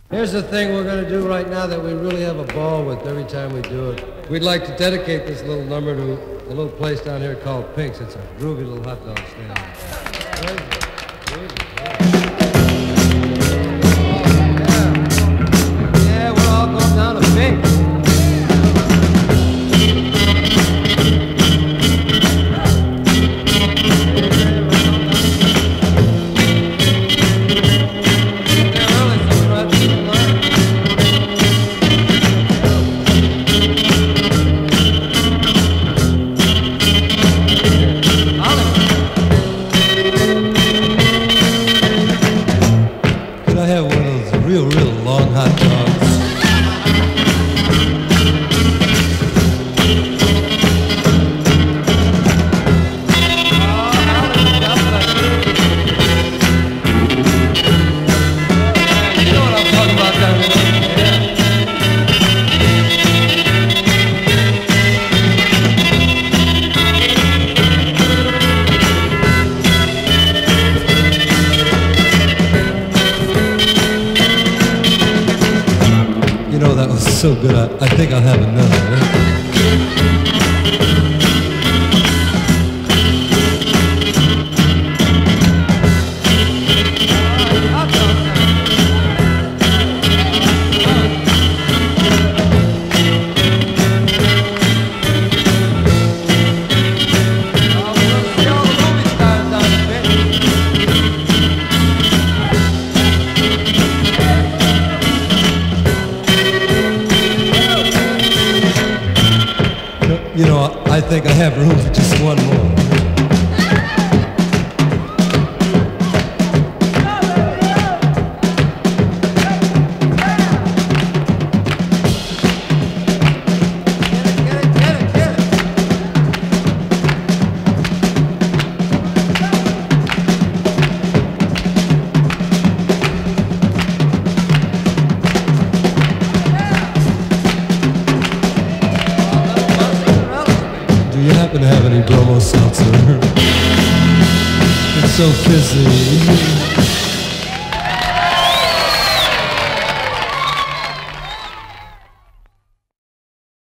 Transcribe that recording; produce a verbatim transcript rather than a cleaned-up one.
Here's the thing we're going to do right now that we really have a ball with every time we do it. We'd like to dedicate this little number to a little place down here called Pink's. It's a groovy little hot dog stand. Yeah, yeah, we're all going down to Pink's. So good, I, I think I'll have another. Right? You know, I think I have room for just one more. Do you happen to have any Bromo seltzer? It's so fizzy.